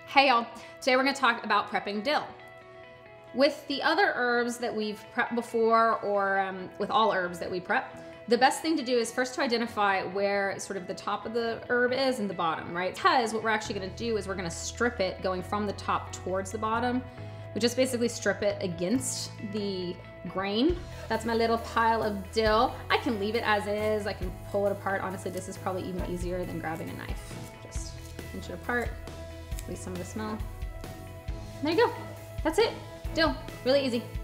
Hey y'all, today we're gonna talk about prepping dill. With the other herbs that we've prepped before, or with all herbs that we prep, the best thing to do is first to identify where sort of the top of the herb is and the bottom, right? Because what we're actually gonna do is we're gonna strip it going from the top towards the bottom. We just basically strip it against the grain. That's my little pile of dill. I can leave it as is, I can pull it apart. Honestly, this is probably even easier than grabbing a knife. Just pinch it apart. Release some of the smell. There you go. That's it. Dill. Really easy.